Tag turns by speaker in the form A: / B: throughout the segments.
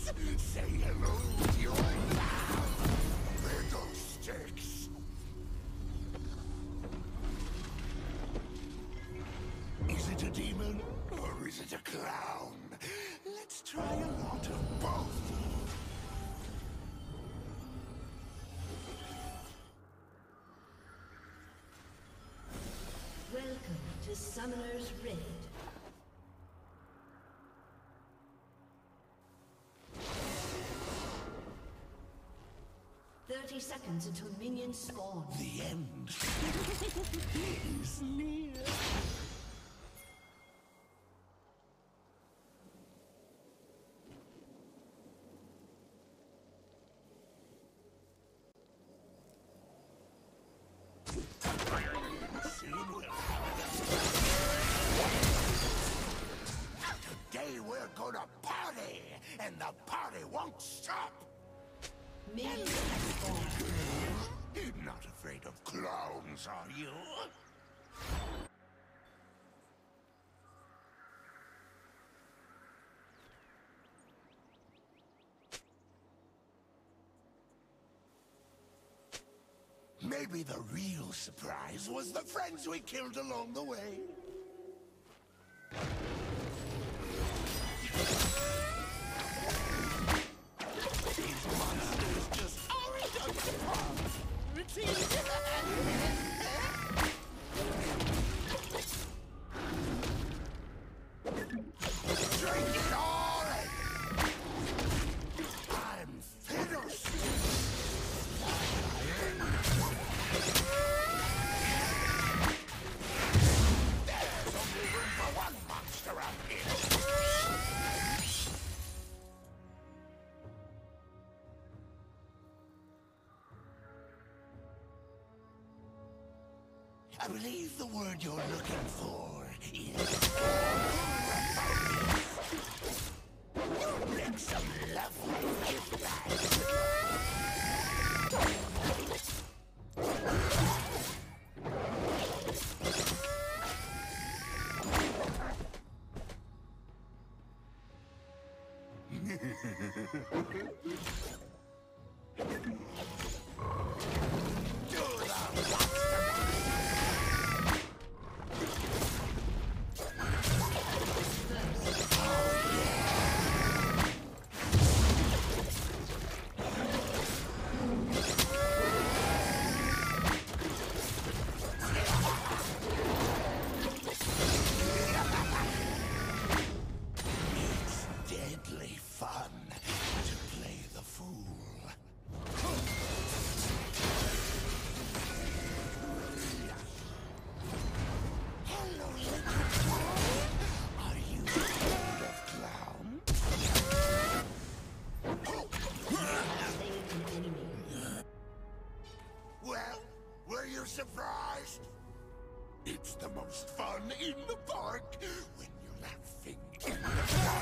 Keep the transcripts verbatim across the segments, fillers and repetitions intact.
A: Say hello to your pal, Fiddlesticks. Is it a demon or is it a clown? Let's try a lot of both.
B: Welcome to Summoner's Rift. Thirty seconds until minions spawn.
A: The end is near. Today we're gonna party, and the party won't stop.
B: Minions spawn.
A: You're not afraid of clowns, are you? Maybe the real surprise was the friends we killed along the way. These monsters just aren't up to par. Drink it all in. I'm Fiddlesticks. There's only room for one monster out here. I believe the word you're looking for is... You'll make some lovely gift bags. Surprised? It's the most fun in the park when you're laughing in the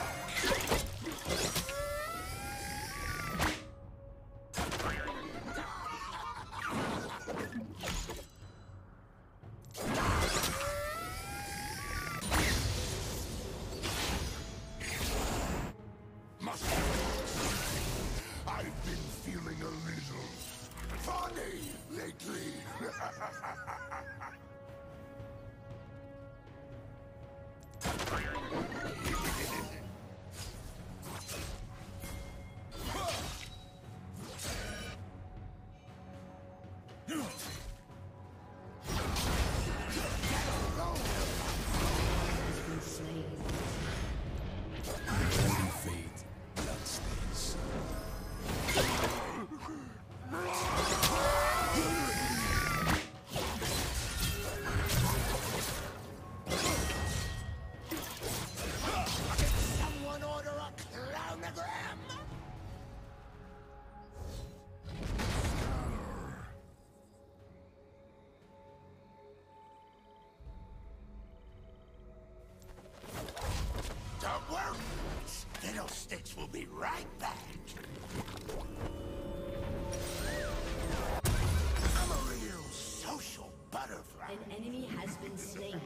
A: Must have. I've been feeling a little funny lately. Don't worry, Fiddlesticks will be right back. I'm a real social butterfly.
B: An enemy has been slain.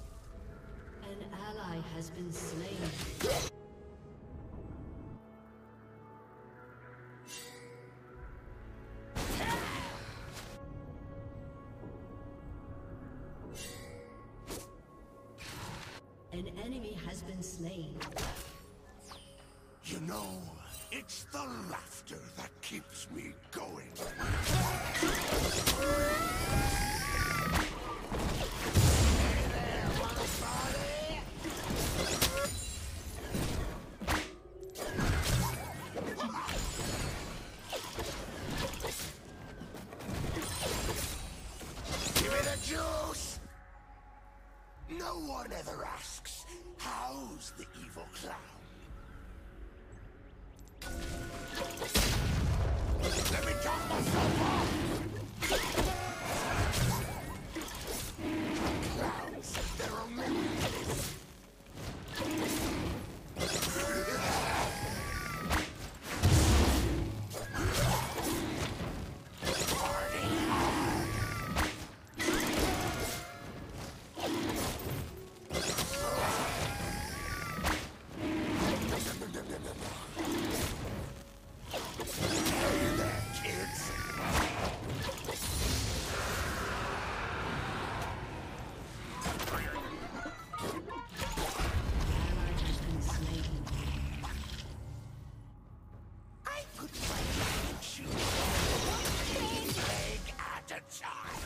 B: An ally has been slain. slain.
A: You know, it's the laughter that keeps me going. Give me the juice! No one ever asks, how's the evil clown? Let me top myself off! Clowns, there are many of this. Party hard! Hey there, kids! I put my life shoes one leg at a time.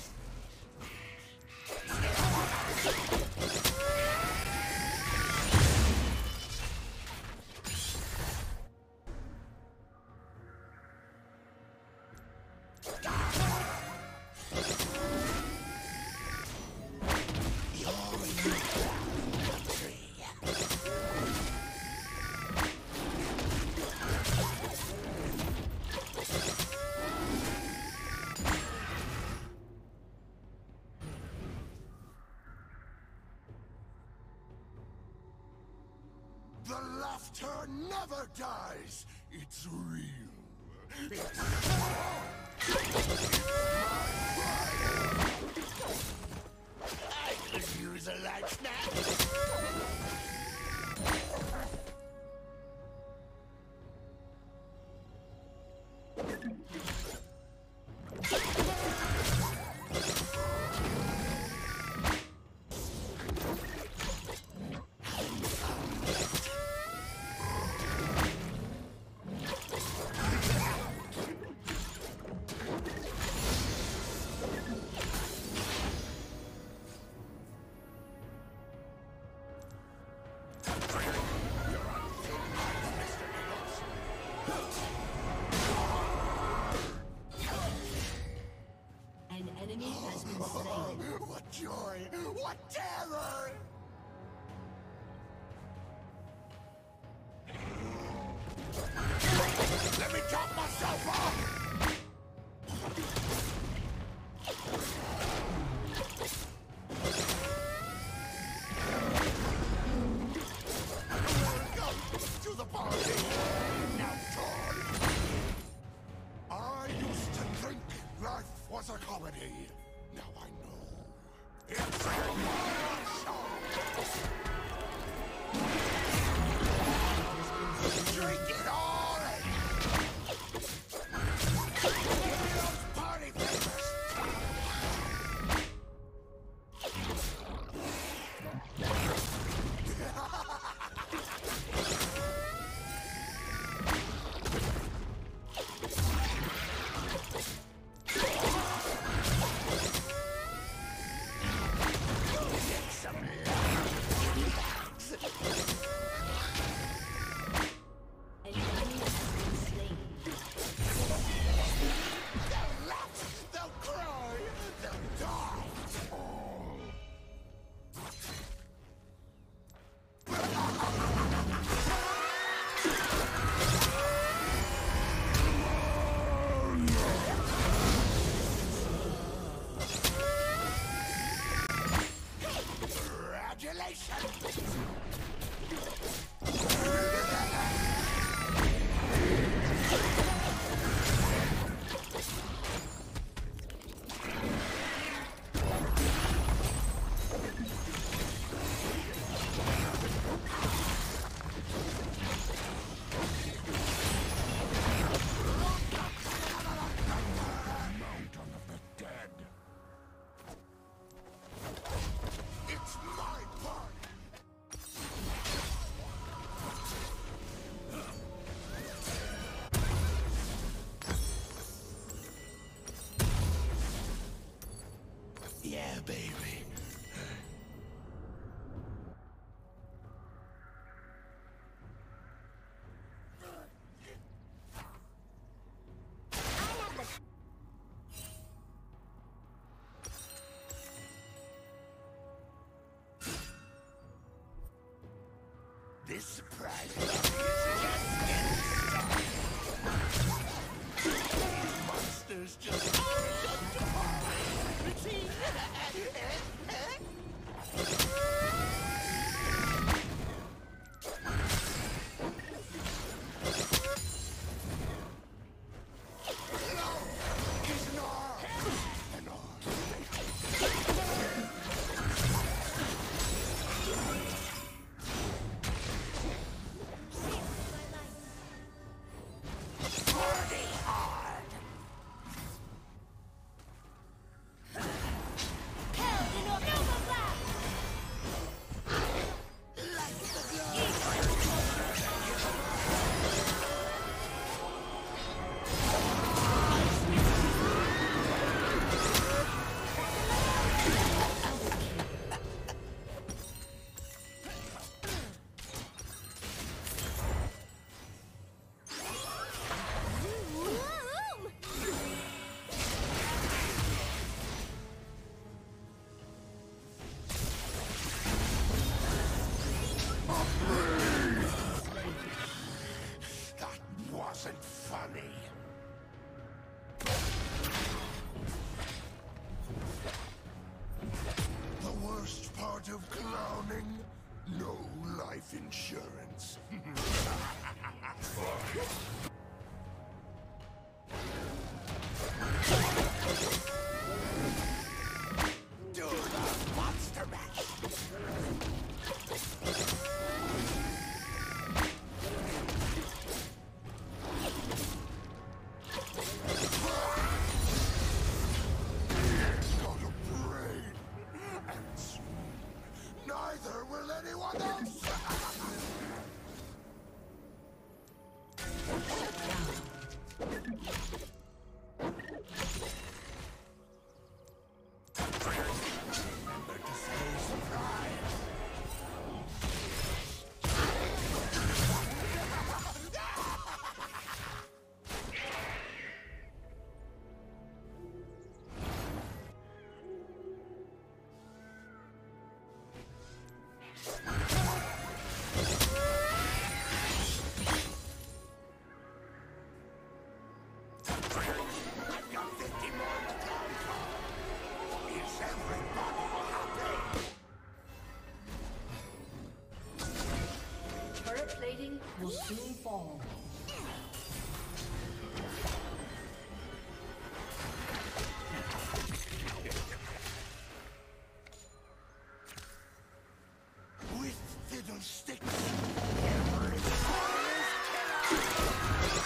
A: The laughter never dies. It's real. It's I could use a light snack.
B: An enemy has been slain.
A: What joy! What terror! Let me top myself off! Welcome to the party! Now, Todd! I used to think life was a comedy. Now I know. It's a This private is just getting started. These monsters just aren't up to par. See? Of clowning, no life insurance. Do the monster mash. Neither will anyone else! Remember to say surprise!
B: Will soon fall.
A: With Fiddlesticks, every fire is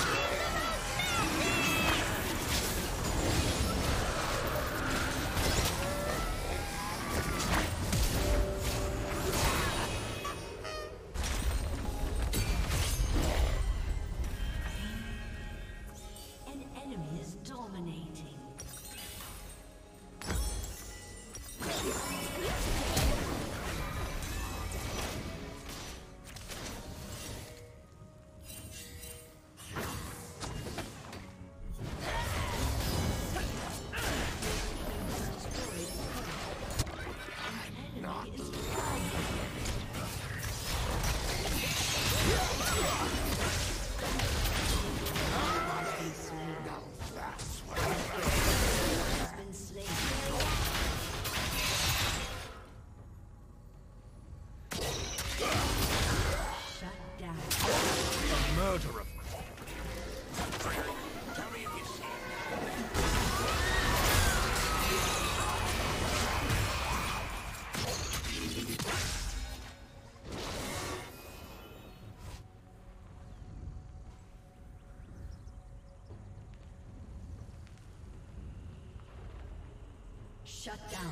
B: Shut down.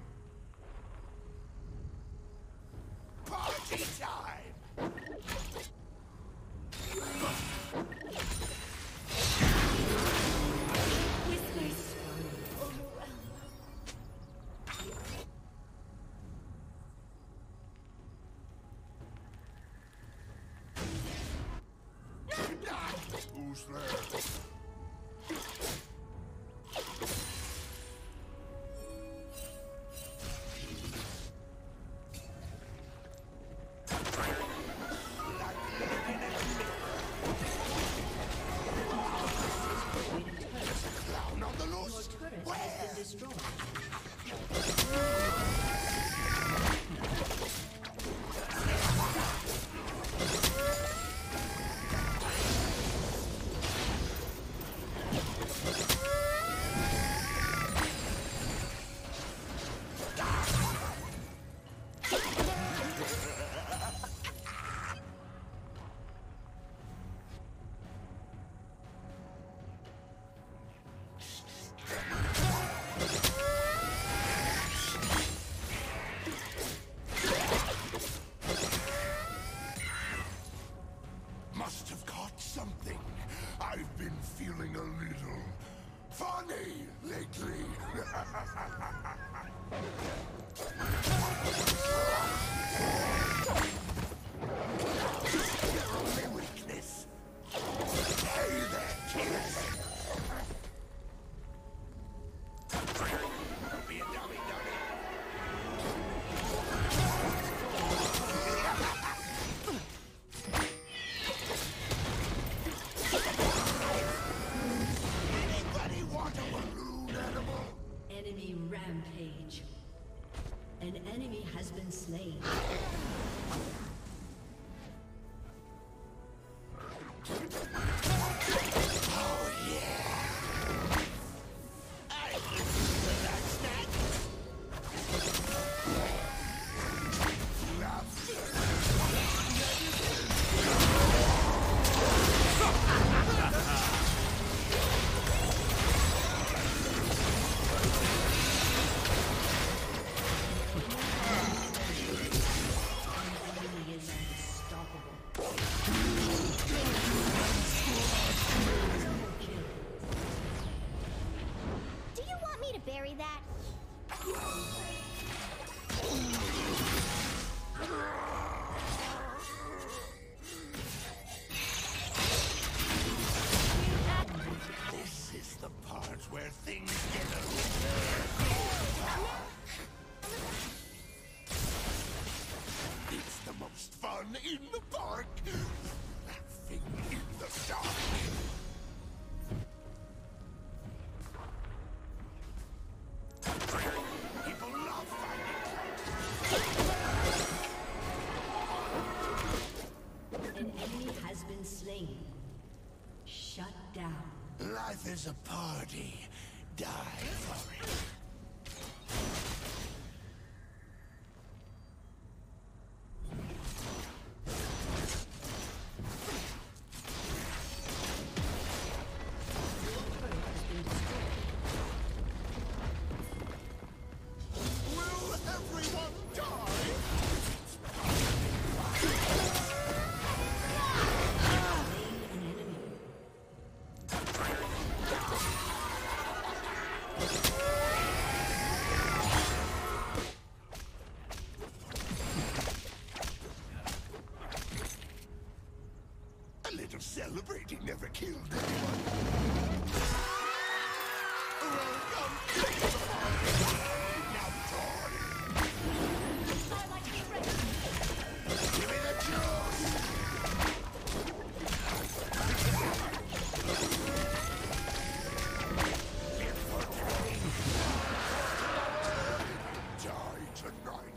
A: party time!
B: Whispers overwhelm.
A: Who's there? something? I've been feeling a little funny lately. Your only weakness. Hey there, kids. Don't be a dummy, dummy. Anybody want a balloon animal?
B: Enemy rampage. An enemy has been slain.
A: Oh yeah! I listen to that snack.
B: Enemy is unstoppable.
C: Do you want me to bury that?
A: This is the part where things get a little dark. It's the most fun in the park. Laughing in the dark. People love fighting.
B: An enemy has been slain. Shut down.
A: Life is a party. Die for it. Will everyone die?
B: Slain an enemy.
A: A little celebrating never killed anyone. Welcome to the party. Now party. Give me the juice. Live for today. Die tonight.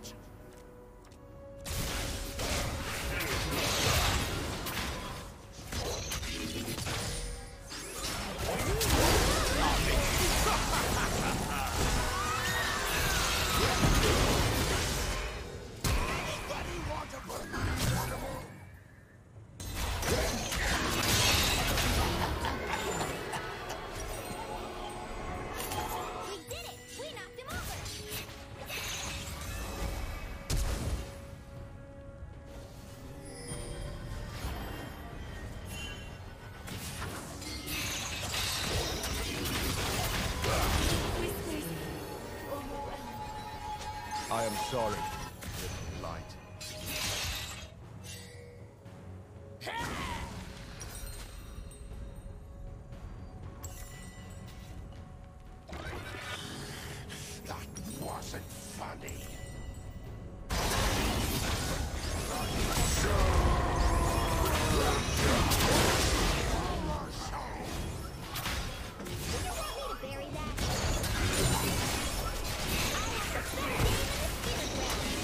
A: Anybody want a balloon animal?
C: We did it! We knocked him over!
D: I am sorry, little light.
A: That wasn't funny.
C: Do you want me to bury that? I have the best game in the spirit realm.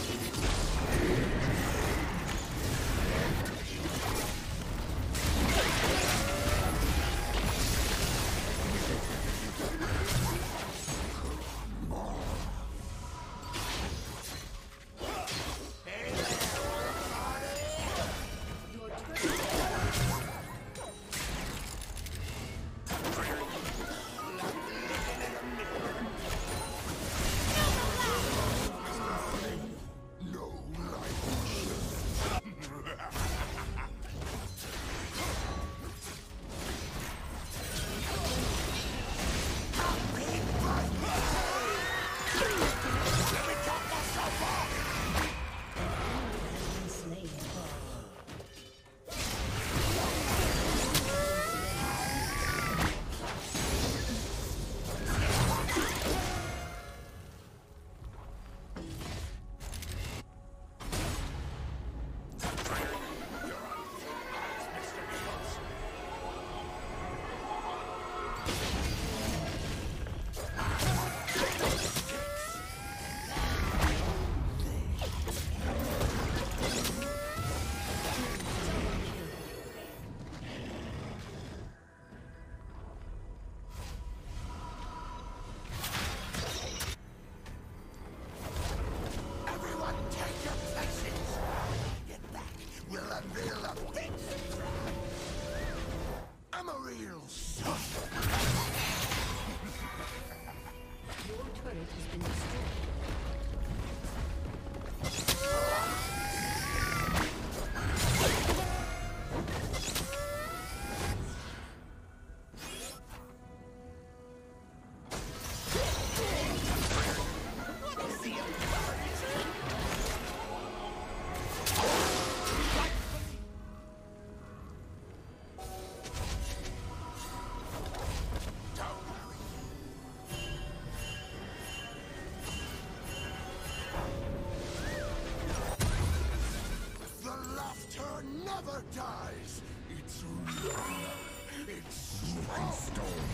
A: never dies. It's real. It's strong. Stone.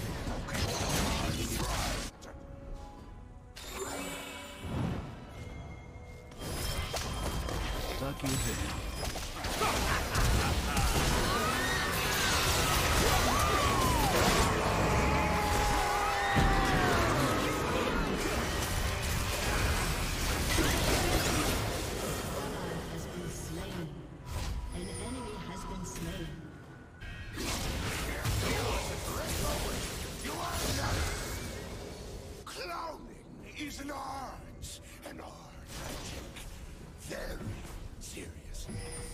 D: Suck you in.
A: Is an art, an art I take very seriously.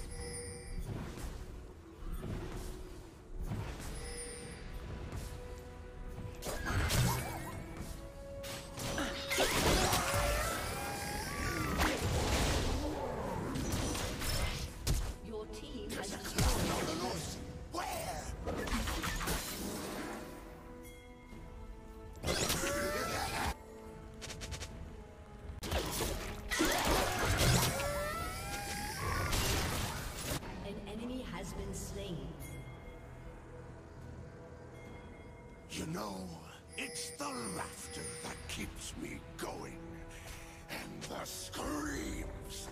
B: Your team has
A: There's a clown on the loose. Where? You know, it's the laughter that keeps me going, and the screams.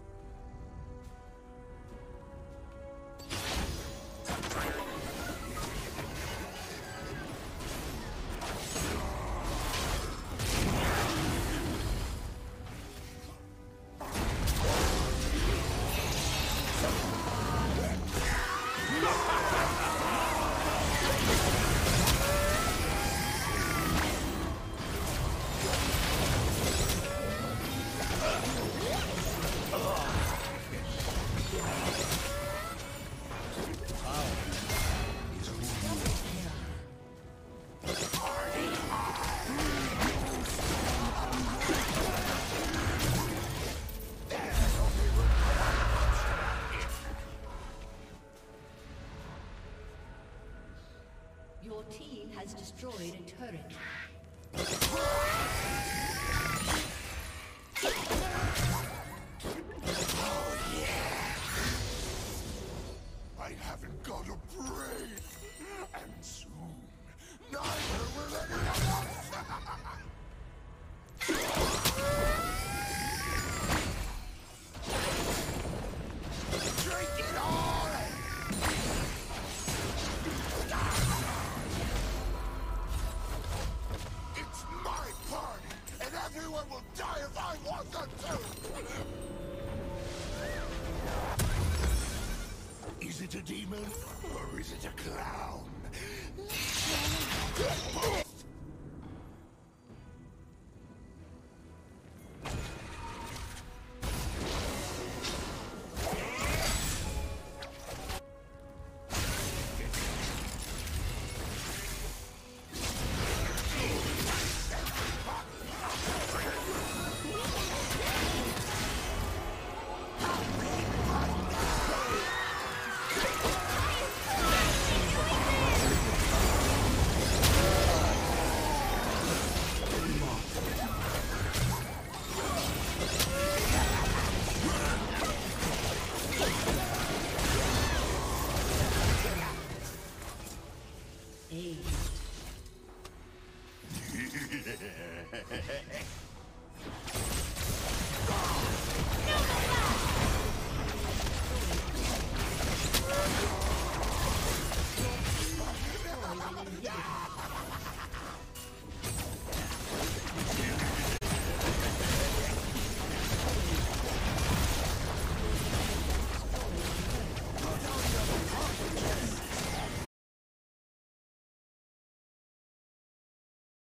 B: Your team has destroyed a turret.
A: Oh yeah! I haven't got a brain, and soon neither will anyone else. Drink it all! It's my party, and everyone will die if I want them to! Is it a demon, or is it a clown?